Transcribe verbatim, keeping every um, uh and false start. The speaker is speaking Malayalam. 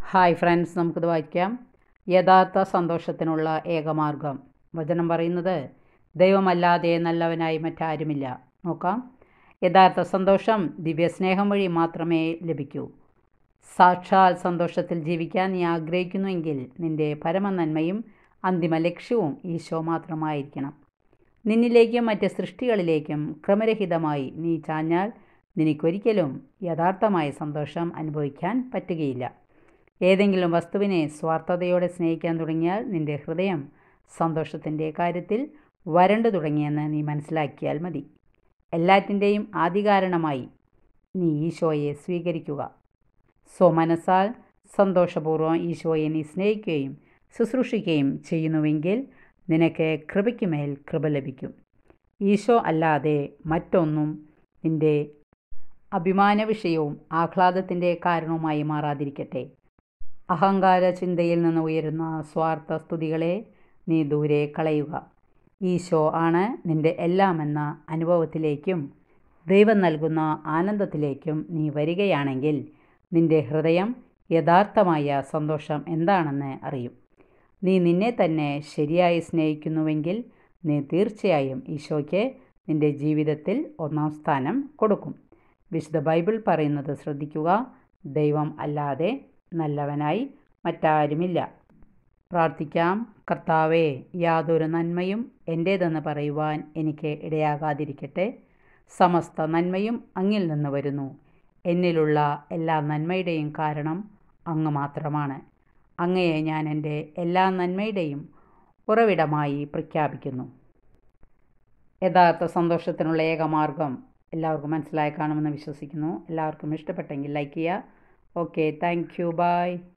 ഹായ് ഫ്രണ്ട്സ്, നമുക്കിത് വായിക്കാം. യഥാർത്ഥ സന്തോഷത്തിനുള്ള ഏകമാർഗം. വചനം പറയുന്നത്, ദൈവമല്ലാതെ നല്ലവനായി മറ്റാരുമില്ല. നോക്കാം. യഥാർത്ഥ സന്തോഷം ദിവ്യസ്നേഹം വഴി മാത്രമേ ലഭിക്കൂ. സാക്ഷാൽ സന്തോഷത്തിൽ ജീവിക്കാൻ നീ ആഗ്രഹിക്കുന്നുവെങ്കിൽ നിൻ്റെ പരമനന്മയും അന്തിമ ലക്ഷ്യവും ഈശോ മാത്രമായിരിക്കണം. നിന്നിലേക്കും മറ്റ് സൃഷ്ടികളിലേക്കും ക്രമരഹിതമായി നീ ചാഞ്ഞാൽ നിനക്കൊരിക്കലും യഥാർത്ഥമായ സന്തോഷം അനുഭവിക്കാൻ പറ്റുകയില്ല. ഏതെങ്കിലും വസ്തുവിനെ സ്വാർത്ഥതയോടെ സ്നേഹിക്കാൻ തുടങ്ങിയാൽ നിൻ്റെ ഹൃദയം സന്തോഷത്തിൻ്റെ കാര്യത്തിൽ വരണ്ടു തുടങ്ങിയെന്ന് നീ മനസ്സിലാക്കിയാൽ മതി. എല്ലാറ്റിൻ്റെയും ആദികാരണമായി നീ ഈശോയെ സ്വീകരിക്കുക. സ്വമനസാൽ സന്തോഷപൂർവ്വം ഈശോയെ നീ സ്നേഹിക്കുകയും ശുശ്രൂഷിക്കുകയും ചെയ്യുന്നുവെങ്കിൽ നിനക്ക് കൃപയ്ക്കുമേൽ കൃപ ലഭിക്കും. ഈശോ അല്ലാതെ മറ്റൊന്നും നിൻ്റെ അഭിമാന വിഷയവും ആഹ്ലാദത്തിൻ്റെ കാരണവുമായി മാറാതിരിക്കട്ടെ. അഹങ്കാര ചിന്തയിൽ നിന്ന് ഉയരുന്ന സ്വാർത്ഥ സ്തുതികളെ നീ ദൂരെ കളയുക. ഈശോ ആണ് നിൻ്റെ എല്ലാമെന്ന അനുഭവത്തിലേക്കും ദൈവം നൽകുന്ന ആനന്ദത്തിലേക്കും നീ വരികയാണെങ്കിൽ നിൻ്റെ ഹൃദയം യഥാർത്ഥമായ സന്തോഷം എന്താണെന്ന് അറിയും. നീ നിന്നെ തന്നെ ശരിയായി സ്നേഹിക്കുന്നുവെങ്കിൽ നീ തീർച്ചയായും ഈശോയ്ക്ക് നിൻ്റെ ജീവിതത്തിൽ ഒന്നാം സ്ഥാനം കൊടുക്കും. വിശുദ്ധ ബൈബിൾ പറയുന്നത് ശ്രദ്ധിക്കുക. ദൈവം അല്ലാതെ നല്ലവനായി മറ്റാരുമില്ല. പ്രാർത്ഥിക്കാം. കർത്താവേ, യാതൊരു നന്മയും എൻ്റേതെന്ന് പറയുവാൻ എനിക്ക് ഇടയാകാതിരിക്കട്ടെ. സമസ്ത നന്മയും അങ്ങിൽ നിന്ന് വരുന്നു. എന്നിലുള്ള എല്ലാ നന്മയുടെയും കാരണം അങ്ങ് മാത്രമാണ്. അങ്ങയെ ഞാൻ എൻ്റെ എല്ലാ നന്മയുടെയും ഉറവിടമായി പ്രഖ്യാപിക്കുന്നു. യഥാർത്ഥ സന്തോഷത്തിനുള്ള ഏകമാർഗം എല്ലാവർക്കും മനസ്സിലായി കാണുമെന്ന് വിശ്വസിക്കുന്നു. എല്ലാവർക്കും ഇഷ്ടപ്പെട്ടെങ്കിൽ ലൈക്ക് ചെയ്യുക. Okay, thank you, by.